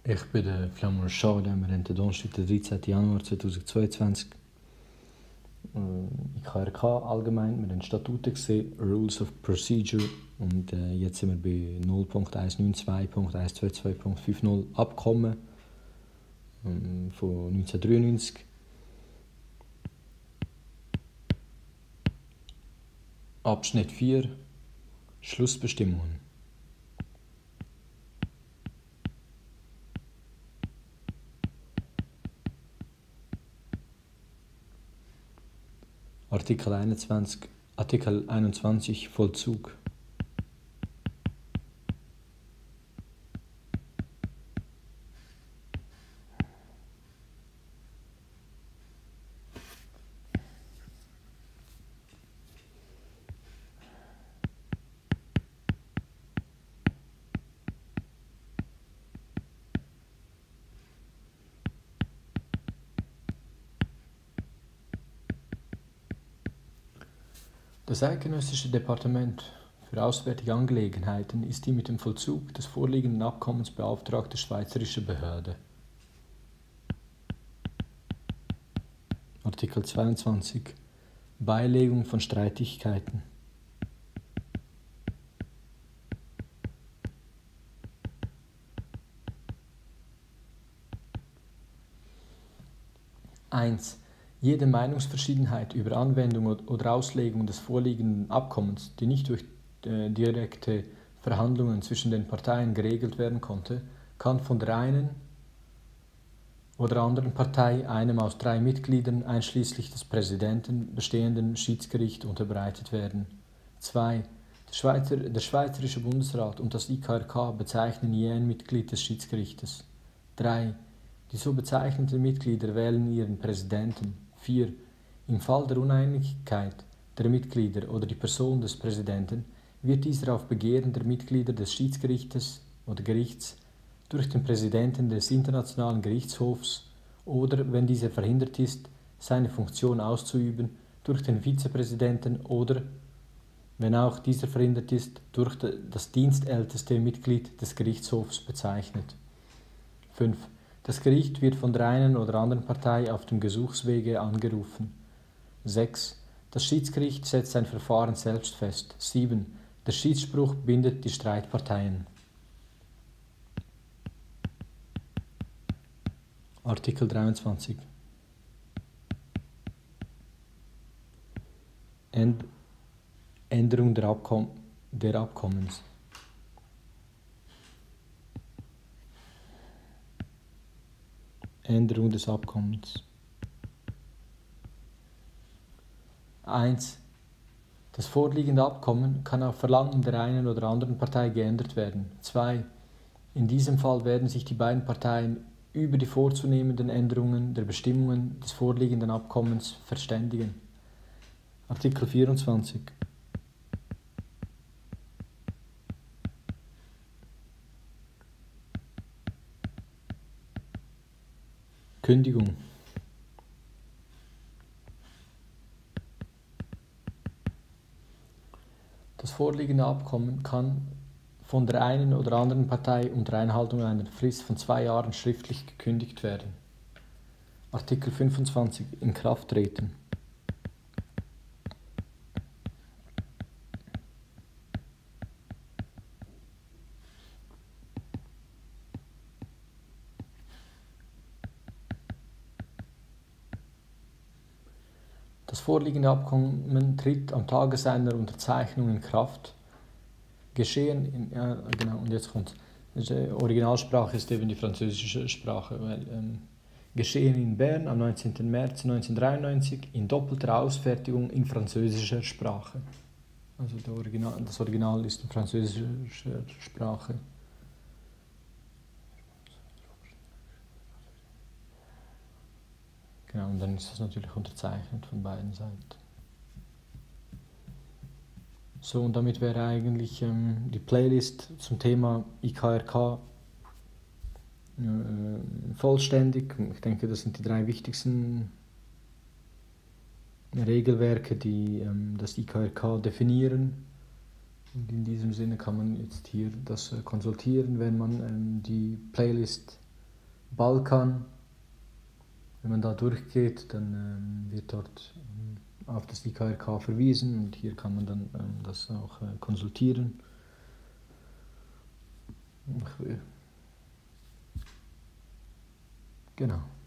Ich bin der Flamur Schade, wir haben den Donnerstag, den 13. Januar 2022. In KRK allgemein, wir haben Statuten gesehen, Rules of Procedure und jetzt sind wir bei 0.192.122.50 Abkommen von 1993. Abschnitt 4 Schlussbestimmungen. Artikel 21 Vollzug. Das Eidgenössische Departement für Auswärtige Angelegenheiten ist die mit dem Vollzug des vorliegenden Abkommens beauftragte schweizerische Behörde. Artikel 22 Beilegung von Streitigkeiten. Eins. Jede Meinungsverschiedenheit über Anwendung oder Auslegung des vorliegenden Abkommens, die nicht durch direkte Verhandlungen zwischen den Parteien geregelt werden konnte, kann von der einen oder anderen Partei einem aus 3 Mitgliedern, einschließlich des Präsidenten, bestehenden Schiedsgericht unterbreitet werden. 2. Der Schweizerische Bundesrat und das IKRK bezeichnen je ein Mitglied des Schiedsgerichtes. 3. Die so bezeichneten Mitglieder wählen ihren Präsidenten. 4. Im Fall der Uneinigkeit der Mitglieder oder die Person des Präsidenten wird dieser auf Begehren der Mitglieder des Schiedsgerichtes oder Gerichts durch den Präsidenten des Internationalen Gerichtshofs oder, wenn dieser verhindert ist, seine Funktion auszuüben, durch den Vizepräsidenten oder, wenn auch dieser verhindert ist, durch das dienstälteste Mitglied des Gerichtshofs bezeichnet. 5. Das Gericht wird von der einen oder anderen Partei auf dem Gesuchswege angerufen. 6. Das Schiedsgericht setzt sein Verfahren selbst fest. 7. Der Schiedsspruch bindet die Streitparteien. Artikel 23 Änderung der Abkommens. Änderung des Abkommens. 1. Das vorliegende Abkommen kann auf Verlangen der einen oder anderen Partei geändert werden. 2. In diesem Fall werden sich die beiden Parteien über die vorzunehmenden Änderungen der Bestimmungen des vorliegenden Abkommens verständigen. Artikel 24. Kündigung. Das vorliegende Abkommen kann von der einen oder anderen Partei unter Einhaltung einer Frist von 2 Jahren schriftlich gekündigt werden. Artikel 25 in Kraft treten. Das vorliegende Abkommen tritt am Tage seiner Unterzeichnung in Kraft. Und jetzt kommt die Originalsprache ist eben die französische Sprache, weil geschehen in Bern am 19. März 1993 in doppelter Ausfertigung in französischer Sprache. Also das Original ist in französischer Sprache. Genau, und dann ist das natürlich unterzeichnet von beiden Seiten. So, und damit wäre eigentlich die Playlist zum Thema IKRK vollständig. Ich denke, das sind die 3 wichtigsten Regelwerke, die das IKRK definieren. Und in diesem Sinne kann man jetzt hier das konsultieren, wenn man die Playlist Balkan. Wenn man da durchgeht, dann wird dort auf das IKRK verwiesen und hier kann man dann das auch konsultieren. Genau.